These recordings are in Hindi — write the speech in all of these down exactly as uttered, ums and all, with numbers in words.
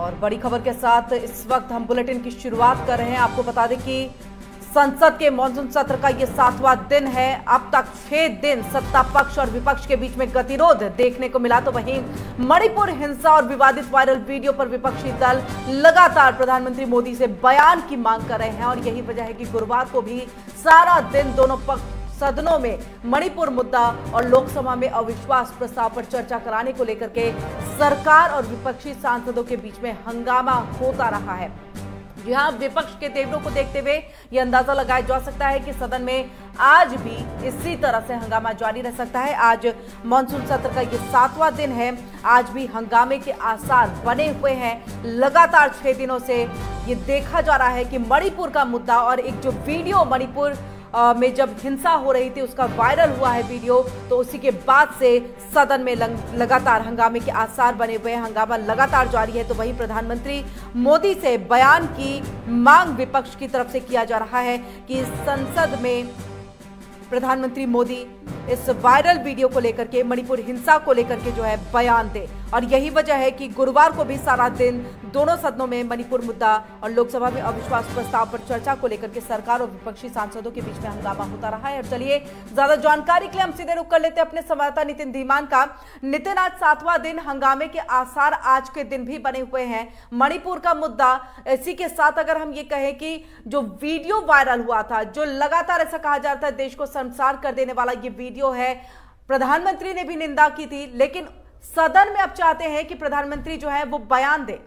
और बड़ी खबर के साथ इस वक्त हम बुलेटिन की शुरुआत कर रहे हैं। आपको बता दें कि संसद के मॉनसून सत्र का ये सातवां दिन है। अब तक छह दिन सत्ता पक्ष और विपक्ष के बीच में गतिरोध देखने को मिला, तो वहीं मणिपुर हिंसा और विवादित वायरल वीडियो पर विपक्षी दल लगातार प्रधानमंत्री मोदी से बयान की मांग कर रहे हैं और यही वजह है कि गुरुवार को भी सारा दिन दोनों पक्ष सदनों में मणिपुर मुद्दा और लोकसभा में अविश्वास प्रस्ताव पर चर्चा कराने को लेकर के सरकार और विपक्षी सांसदों के बीच में हंगामा होता रहा है। यहां विपक्ष के तेवरों को देखते हुए यह अंदाजा लगाया जा सकता है कि सदन में आज भी इसी तरह से हंगामा जारी रह सकता है। आज मॉनसून सत्र का यह सातवां दिन है, आज भी हंगामे के आसार बने हुए हैं। लगातार छह दिनों से ये देखा जा रहा है कि मणिपुर का मुद्दा और एक जो वीडियो मणिपुर में जब हिंसा हो रही थी उसका वायरल हुआ है वीडियो, तो उसी के बाद से सदन में लगातार हंगामे के आसार बने हुए हैं। हंगामा लगातार जारी है, तो वहीं प्रधानमंत्री मोदी से बयान की मांग विपक्ष की तरफ से किया जा रहा है कि संसद में प्रधानमंत्री मोदी इस वायरल वीडियो को लेकर के, मणिपुर हिंसा को लेकर के जो है बयान दे। और यही वजह है कि गुरुवार को भी सारा दिन दोनों सदनों में मणिपुर मुद्दा और लोकसभा में अविश्वास प्रस्ताव पर चर्चा को लेकर के सरकार और विपक्षी सांसदों के बीच में हंगामा होता रहा है। और चलिए ज्यादा जानकारी के लिए हम सीधे रुख कर लेते हैं अपने संवाददाता नितिन धीमान का। नितिन, आज सातवां दिन, हंगामे के आसार आज के दिन भी बने हुए हैं। मणिपुर का मुद्दा, इसी के साथ अगर हम ये कहें कि जो वीडियो वायरल हुआ था, जो लगातार ऐसा कहा जा रहा था देश को शर्मसार कर देने वाला ये वीडियो है, प्रधानमंत्री ने भी निंदा की थी, लेकिन सदन में अब चाहते हैं कि प्रधानमंत्री जो है वो बयान दे।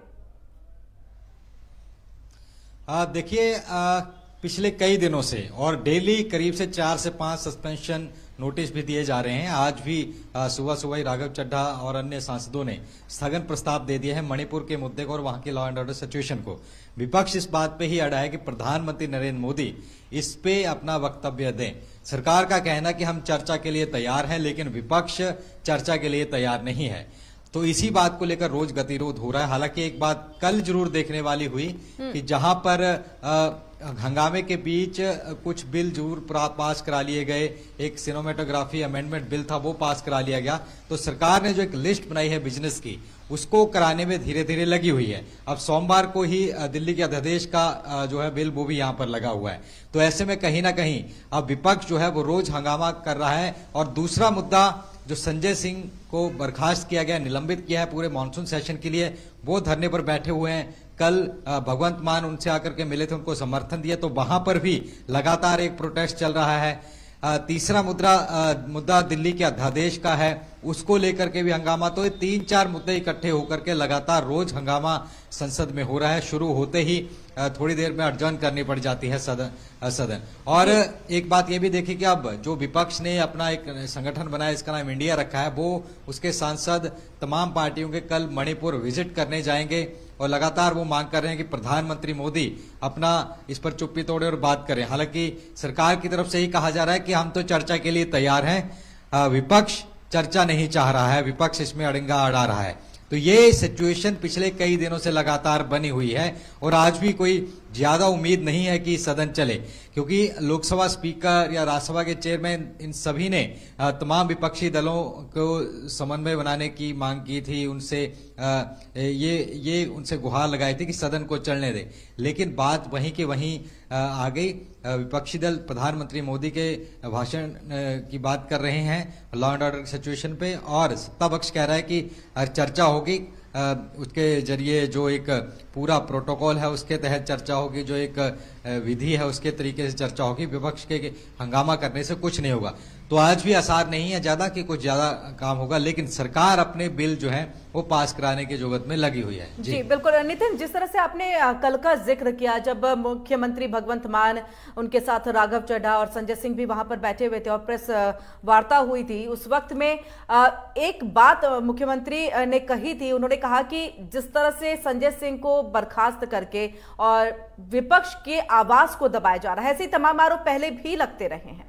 देखिए, पिछले कई दिनों से और डेली करीब से चार से पांच सस्पेंशन नोटिस भी दिए जा रहे हैं। आज भी सुबह सुबह ही राघव चड्ढा और अन्य सांसदों ने स्थगन प्रस्ताव दे दिया है मणिपुर के मुद्दे को और वहां की लॉ एंड ऑर्डर सिचुएशन को। विपक्ष इस बात पे ही अड़ा है कि प्रधानमंत्री नरेंद्र मोदी इस पे अपना वक्तव्य दें। सरकार का कहना कि हम चर्चा के लिए तैयार हैं, लेकिन विपक्ष चर्चा के लिए तैयार नहीं है। तो इसी बात को लेकर रोज गतिरोध हो रहा है। हालांकि एक बात कल जरूर देखने वाली हुई कि जहां पर आ, हंगामे के बीच कुछ बिल जरूर पास करा लिए गए। एक सिनेमेटोग्राफी अमेंडमेंट बिल था, वो पास करा लिया गया। तो सरकार ने जो एक लिस्ट बनाई है बिजनेस की, उसको कराने में धीरे धीरे लगी हुई है। अब सोमवार को ही दिल्ली के अध्यादेश का जो है बिल, वो भी यहां पर लगा हुआ है। तो ऐसे में कहीं ना कहीं अब विपक्ष जो है वो रोज हंगामा कर रहा है। और दूसरा मुद्दा, जो संजय सिंह को बर्खास्त किया गया, निलंबित किया है पूरे मानसून सेशन के लिए, वो धरने पर बैठे हुए हैं। कल भगवंत मान उनसे आकर के मिले थे, उनको समर्थन दिया, तो वहां पर भी लगातार एक प्रोटेस्ट चल रहा है। तीसरा मुद्दा मुद्दा दिल्ली के अध्यादेश का है, उसको लेकर के भी हंगामा। तो ये तीन चार मुद्दे इकट्ठे होकर के लगातार रोज हंगामा संसद में हो रहा है। शुरू होते ही थोड़ी देर में अडजर्न करनी पड़ जाती है सदन सदन और एक बात ये भी देखी कि अब जो विपक्ष ने अपना एक संगठन बनाया, इसका नाम इंडिया रखा है, वो उसके सांसद तमाम पार्टियों के कल मणिपुर विजिट करने जाएंगे और लगातार वो मांग कर रहे हैं कि प्रधानमंत्री मोदी अपना इस पर चुप्पी तोड़े और बात करें। हालांकि सरकार की तरफ से ही कहा जा रहा है कि हम तो चर्चा के लिए तैयार हैं, विपक्ष चर्चा नहीं चाह रहा है, विपक्ष इसमें अड़ंगा अड़ा रहा है। तो ये सिचुएशन पिछले कई दिनों से लगातार बनी हुई है और आज भी कोई ज्यादा उम्मीद नहीं है कि सदन चले, क्योंकि लोकसभा स्पीकर या राज्यसभा के चेयरमैन, इन सभी ने तमाम विपक्षी दलों को समन्वय बनाने की मांग की थी। उनसे ये ये उनसे गुहार लगाई थी कि सदन को चलने दे, लेकिन बात वहीं के वहीं आ गई। विपक्षी दल प्रधानमंत्री मोदी के भाषण की बात कर रहे हैं लॉ एंड ऑर्डर सिचुएशन पे, और सत्ता पक्ष कह रहा है कि चर्चा होगी, उसके जरिए जो एक पूरा प्रोटोकॉल है उसके तहत चर्चा होगी, जो एक विधि है उसके तरीके से चर्चा होगी। विपक्ष के हंगामा करने से कुछ नहीं होगा। तो आज भी आसार नहीं है ज्यादा कि कुछ ज्यादा काम होगा, लेकिन सरकार अपने बिल जो है वो पास कराने की जुगत में लगी हुई है। जी, जी बिल्कुल नितिन, जिस तरह से आपने कल का जिक्र किया, जब मुख्यमंत्री भगवंत मान, उनके साथ राघव चड्ढा और संजय सिंह भी वहां पर बैठे हुए थे और प्रेस वार्ता हुई थी, उस वक्त में एक बात मुख्यमंत्री ने कही थी। उन्होंने कहा कि जिस तरह से संजय सिंह को बर्खास्त करके और विपक्ष के आवाज को दबाया जा रहा है, ऐसे तमाम आरोप पहले भी लगते रहे हैं।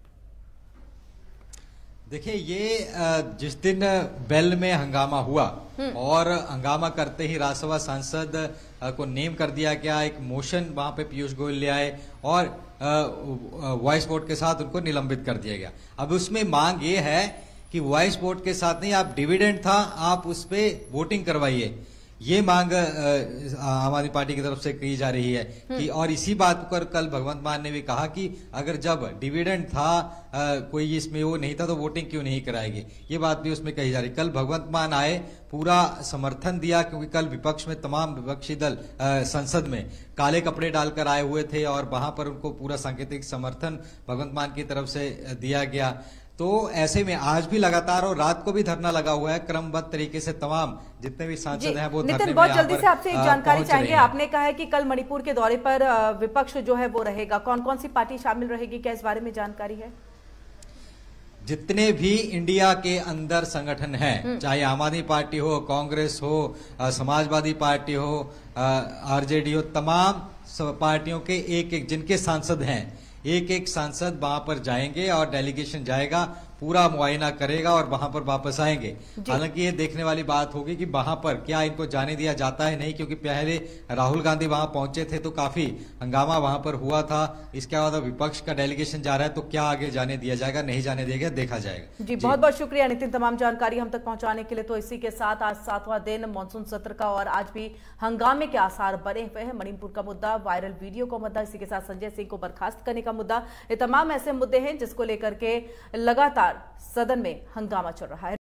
देखिए, ये जिस दिन बेल में हंगामा हुआ और हंगामा करते ही राज्यसभा सांसद को नेम कर दिया गया, एक मोशन वहां पे पीयूष गोयल ले आए और वॉइस वोट के साथ उनको निलंबित कर दिया गया। अब उसमें मांग ये है कि वॉइस वोट के साथ नहीं, आप डिविडेंड था, आप उस पर वोटिंग करवाइए, ये मांग आम आदमी पार्टी की तरफ से की जा रही है कि, और इसी बात पर कल भगवंत मान ने भी कहा कि अगर जब डिविडेंड था आ, कोई इसमें वो नहीं था तो वोटिंग क्यों नहीं कराएगी, ये बात भी उसमें कही जा रही। कल भगवंत मान आए, पूरा समर्थन दिया, क्योंकि कल विपक्ष में तमाम विपक्षी दल आ, संसद में काले कपड़े डालकर आए हुए थे और वहां पर उनको पूरा सांकेतिक समर्थन भगवंत मान की तरफ से दिया गया। तो ऐसे में आज भी लगातार और रात को भी धरना लगा हुआ है, क्रमबद्ध तरीके से तमाम जितने भी सांसद हैं वो नितिन, बहुत जल्दी से आपसे एक जानकारी चाहेंगे। आपने कहा है कि कल मणिपुर के दौरे पर विपक्ष जो है वो रहेगा, कौन कौन सी पार्टी शामिल रहेगी, क्या इस बारे में जानकारी है? जितने भी इंडिया के अंदर संगठन हैं, चाहे आम आदमी पार्टी हो, कांग्रेस हो, समाजवादी पार्टी हो, आरजेडी हो, तमाम पार्टियों के एक एक जिनके सांसद हैं, एक एक सांसद वहां पर जाएंगे और डेलीगेशन जाएगा, पूरा मुआयना करेगा और वहां पर वापस आएंगे। हालांकि ये देखने वाली बात होगी कि वहां पर क्या इनको जाने दिया जाता है नहीं, क्योंकि पहले राहुल गांधी वहां पहुंचे थे तो काफी हंगामा वहां पर हुआ था। इसके बाद विपक्ष का डेलीगेशन जा रहा है तो क्या आगे जाने दिया जाएगा, नहीं जाने दिया गया, देखा जाएगा। जी, बहुत बहुत शुक्रिया नितिन तमाम जानकारी हम तक पहुंचाने के लिए। तो इसी के साथ आज सातवां दिन मानसून सत्र का और आज भी हंगामे के आसार बने हुए हैं। मणिपुर का मुद्दा, वायरल वीडियो का मुद्दा, इसी के साथ संजय सिंह को बर्खास्त करने का मुद्दा, ये तमाम ऐसे मुद्दे हैं जिसको लेकर के लगातार सदन में हंगामा चल रहा है।